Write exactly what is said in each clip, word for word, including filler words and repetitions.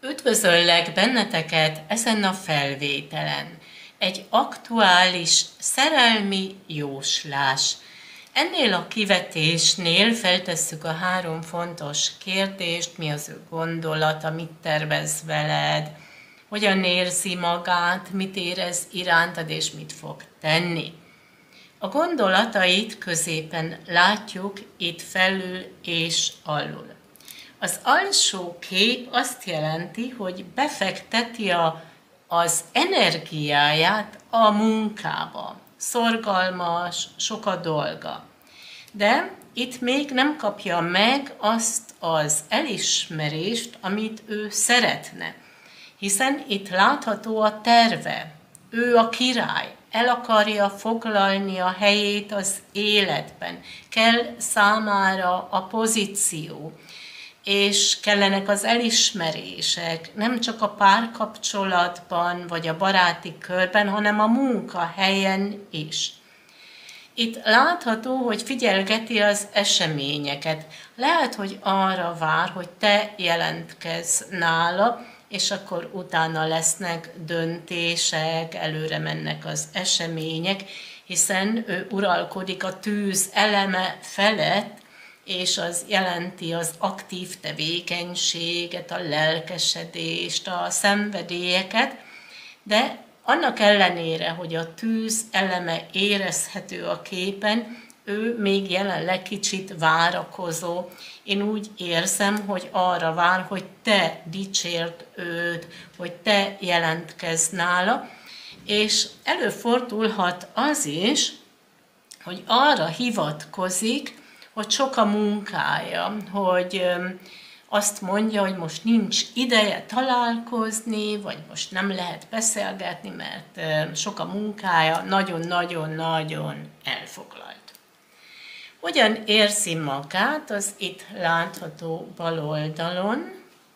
Üdvözöllek benneteket ezen a felvételen. Egy aktuális szerelmi jóslás. Ennél a kivetésnél feltesszük a három fontos kérdést, mi az ő gondolata, mit tervez veled, hogyan érzi magát, mit érez irántad és mit fog tenni. A gondolatait középen látjuk, itt felül és alul. Az alsó kép azt jelenti, hogy befekteti a, az energiáját a munkába. Szorgalmas, sok a dolga. De itt még nem kapja meg azt az elismerést, amit ő szeretne. Hiszen itt látható a terve. Ő a király. El akarja foglalni a helyét az életben. Kell számára a pozíció. És kellenek az elismerések, nem csak a párkapcsolatban, vagy a baráti körben, hanem a munkahelyen is. Itt látható, hogy figyelgeti az eseményeket. Lehet, hogy arra vár, hogy te jelentkezz nála, és akkor utána lesznek döntések, előre mennek az események, hiszen ő uralkodik a tűz eleme felett, és az jelenti az aktív tevékenységet, a lelkesedést, a szenvedélyeket, de annak ellenére, hogy a tűz eleme érezhető a képen, ő még jelenleg kicsit várakozó. Én úgy érzem, hogy arra vár, hogy te dicsérd őt, hogy te jelentkezz nála, és előfordulhat az is, hogy arra hivatkozik, hogy sok a munkája, hogy azt mondja, hogy most nincs ideje találkozni, vagy most nem lehet beszélgetni, mert sok a munkája, nagyon-nagyon-nagyon elfoglalt. Hogyan érzi magát, az itt látható bal oldalon.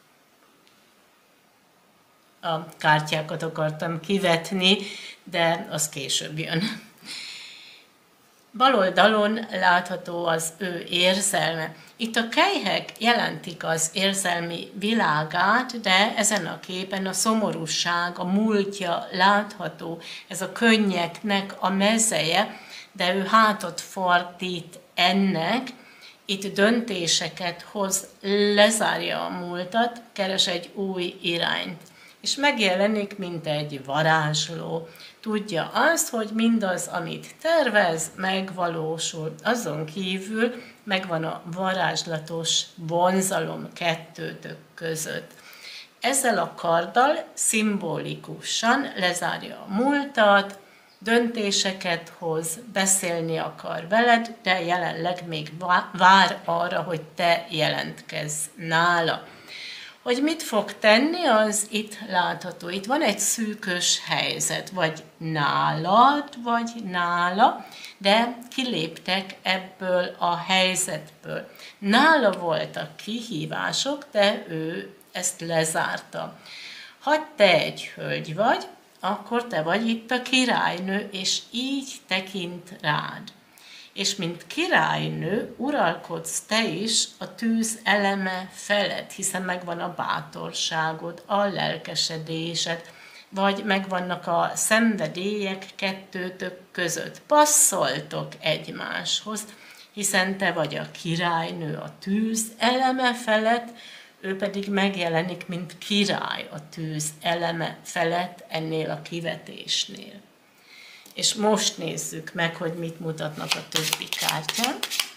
A kártyákat akartam kivetni, de az később jön. Bal oldalon látható az ő érzelme. Itt a kelyhek jelentik az érzelmi világát, de ezen a képen a szomorúság, a múltja látható, ez a könnyeknek a mezeje, de ő hátat fordít ennek, itt döntéseket hoz, lezárja a múltat, keres egy új irányt. És megjelenik, mint egy varázsló. Tudja azt, hogy mindaz, amit tervez, megvalósul. Azon kívül megvan a varázslatos vonzalom kettőtök között. Ezzel a karddal szimbolikusan lezárja a múltat, döntéseket hoz, beszélni akar veled, de jelenleg még vár arra, hogy te jelentkezz nála. Hogy mit fog tenni, az itt látható. Itt van egy szűkös helyzet, vagy nálad, vagy nála, de kiléptek ebből a helyzetből. Nála voltak kihívások, de ő ezt lezárta. Ha te egy hölgy vagy, akkor te vagy itt a királynő, és így tekint rád. És mint királynő uralkodsz te is a tűz eleme felett, hiszen megvan a bátorságod, a lelkesedésed, vagy megvannak a szenvedélyek kettőtök között. Passzoltok egymáshoz, hiszen te vagy a királynő a tűz eleme felett, ő pedig megjelenik, mint király a tűz eleme felett ennél a kivetésnél. És most nézzük meg, hogy mit mutatnak a többi kártyán.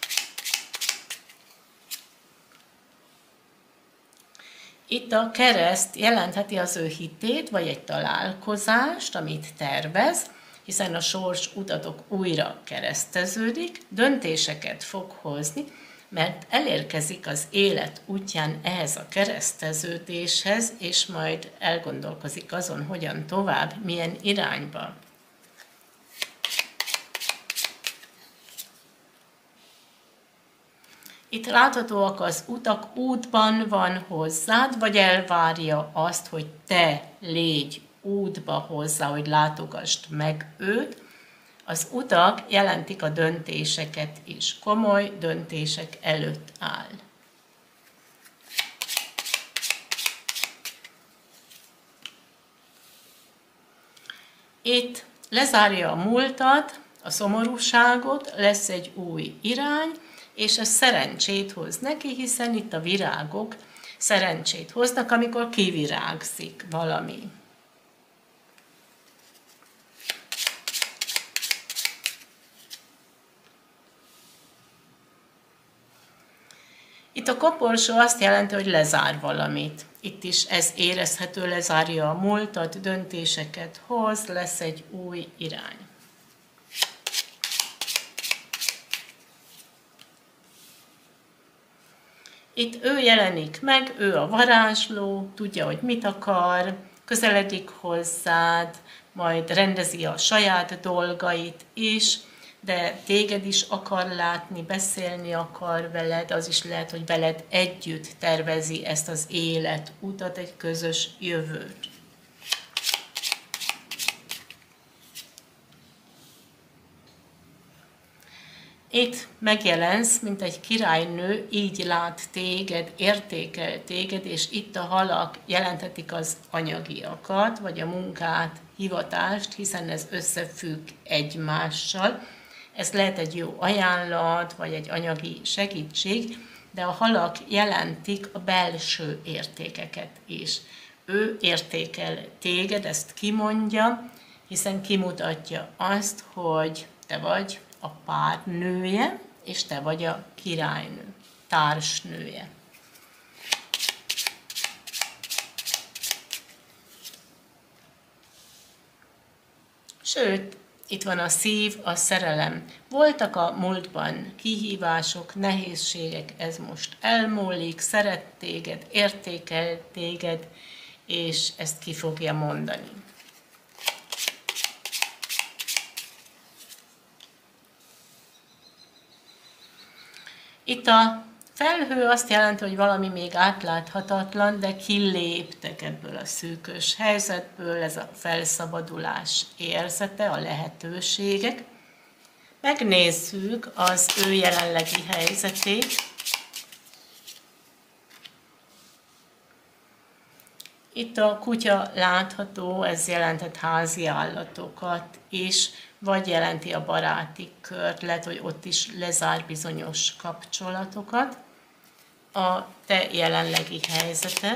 Itt a kereszt jelentheti az ő hitét, vagy egy találkozást, amit tervez, hiszen a sors utatok újra kereszteződik, döntéseket fog hozni, mert elérkezik az élet útján ehhez a kereszteződéshez, és majd elgondolkozik azon, hogyan tovább, milyen irányba. Itt láthatóak az utak, útban van hozzád, vagy elvárja azt, hogy te légy útba hozzá, hogy látogasd meg őt. Az utak jelentik a döntéseket is. Komoly döntések előtt áll. Itt lezárja a múltat, a szomorúságot, lesz egy új irány, és ez szerencsét hoz neki, hiszen itt a virágok szerencsét hoznak, amikor kivirágzik valami. Itt a koporsó azt jelenti, hogy lezár valamit. Itt is ez érezhető, lezárja a múltat, döntéseket hoz, lesz egy új irány. Itt ő jelenik meg, ő a varázsló, tudja, hogy mit akar, közeledik hozzád, majd rendezi a saját dolgait is, de téged is akar látni, beszélni akar veled, az is lehet, hogy veled együtt tervezi ezt az életutat, egy közös jövőt. Itt megjelensz, mint egy királynő, így lát téged, értékel téged, és itt a halak jelentetik az anyagiakat, vagy a munkát, hivatást, hiszen ez összefügg egymással. Ez lehet egy jó ajánlat, vagy egy anyagi segítség, de a halak jelentik a belső értékeket is. Ő értékel téged, ezt kimondja, hiszen kimutatja azt, hogy te vagy a párnője, és te vagy a királynő, társnője. Sőt, itt van a szív, a szerelem. Voltak a múltban kihívások, nehézségek, ez most elmúlik, szeret téged, értékel téged, és ezt ki fogja mondani. Itt a felhő azt jelenti, hogy valami még átláthatatlan, de kiléptek ebből a szűkös helyzetből, ez a felszabadulás érzete, a lehetőségek. Megnézzük az ő jelenlegi helyzetét. Itt a kutya látható, ez jelentett házi állatokat is, vagy jelenti a baráti kört, lehet, hogy ott is lezár bizonyos kapcsolatokat. A te jelenlegi helyzeted.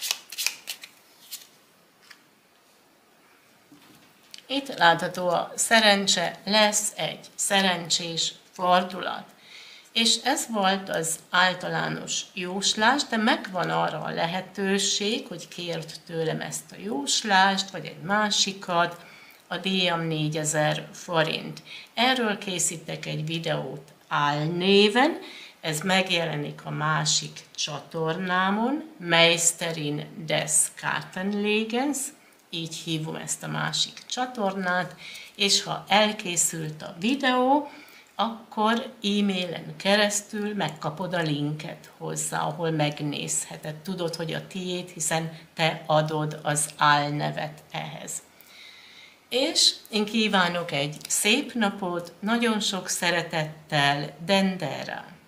Itt látható a szerencse, lesz egy szerencsés fordulat. És ez volt az általános jóslás, de megvan arra a lehetőség, hogy kért tőlem ezt a jóslást, vagy egy másikat, a díjam négyezer forint. Erről készítek egy videót álnéven, ez megjelenik a másik csatornámon, Meisterin des Kartenlegens, így hívom ezt a másik csatornát, és ha elkészült a videó, akkor e-mailen keresztül megkapod a linket hozzá, ahol megnézheted. Tudod, hogy a tiéd, hiszen te adod az álnevet ehhez. És én kívánok egy szép napot, nagyon sok szeretettel, Dendera!